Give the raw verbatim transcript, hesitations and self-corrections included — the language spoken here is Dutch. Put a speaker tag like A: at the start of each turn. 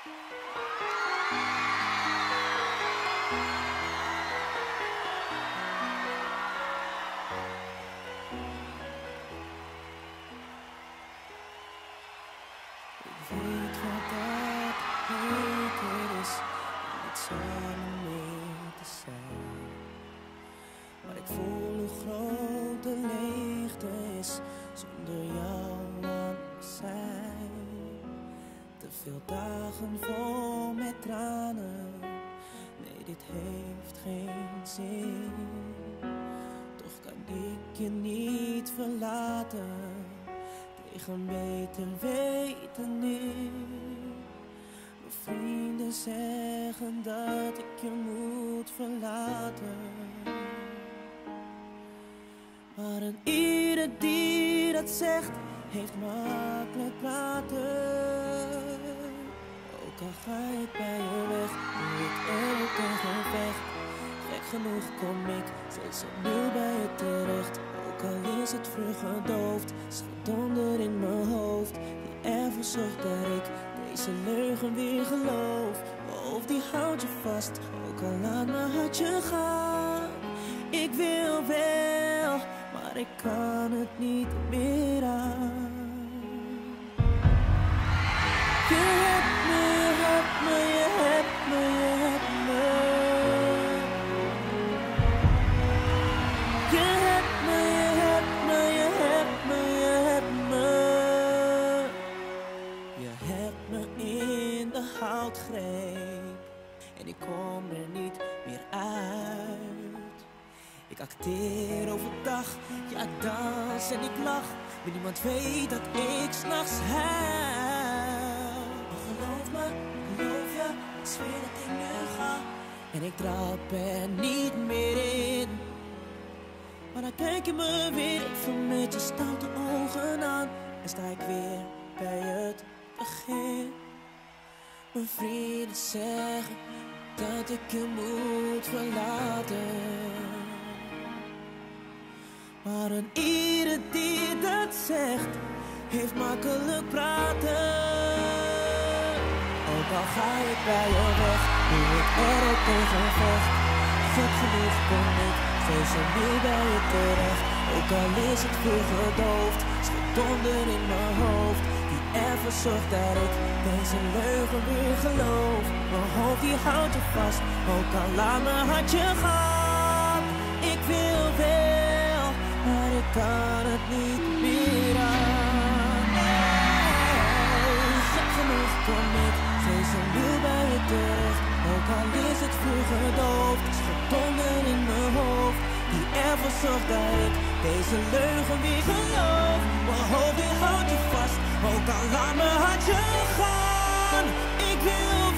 A: Ik weet wat dat beter is om niet samen meer te zijn. Maar ik voel hoe groot de leegte is zonder jou aan zij. Te veel dagen vol met tranen, nee dit heeft geen zin. Toch kan ik je niet verlaten, tegen beter weten nu. Mijn vrienden zeggen dat ik je moet verlaten, maar een ieder die dat zegt, heeft makkelijk praten. Ook al ga ik bij je weg, doe ik er ook tegen vecht. Gek genoeg kom ik steeds opnieuw bij je terecht. Ook al is het vroeg gedoofd, schiet donder in mijn hoofd, die ervoor zorgt dat ik deze leugen weer geloof. Mijn hoofd die houdt je vast, ook al laat mijn hart je gaan. Ik wil wel, maar ik kan het niet meer aan. Je hebt me, je hebt me, je hebt me, je hebt me. Je hebt me, je hebt me, je hebt me, je hebt me. Je hebt me in de houtgreep en ik kom er niet meer uit. Ik acteer overdag, ja dans en ik lach, maar niemand weet dat ik 's nachts huil. Maar geloof me, geloof je, ik zweer dat ik nu ga en ik trap er niet meer in. Maar dan kijk je me weer even met je stoute ogen aan en sta ik weer bij het begin. Mijn vrienden zeggen dat ik je moet verlaten, maar een ieder die dat zegt, heeft makkelijk praten. Ook al ga ik bij je weg, doe ik er ook tegen vecht. Gek genoeg kom ik steeds opnieuw bij je terecht. Ook al is het veel gedoofd, schiet donder in mijn hoofd, die ervoor zorgt dat ik deze leugen weer geloof. Mijn hoofd die houdt je vast, ook al laat mijn hart je gaan. Ik wil wel, maar ik kan het niet meer aan. Nee, gek genoeg kom ik steeds opnieuw bij je terecht. Ook al is het vuur gedoofd, schiet donder in mijn hoofd, die ervoor zorgt dat ik deze leugen weer geloof. Mijn hoofd die houdt je vast, ook al laat mijn hart je gaan. Ik wil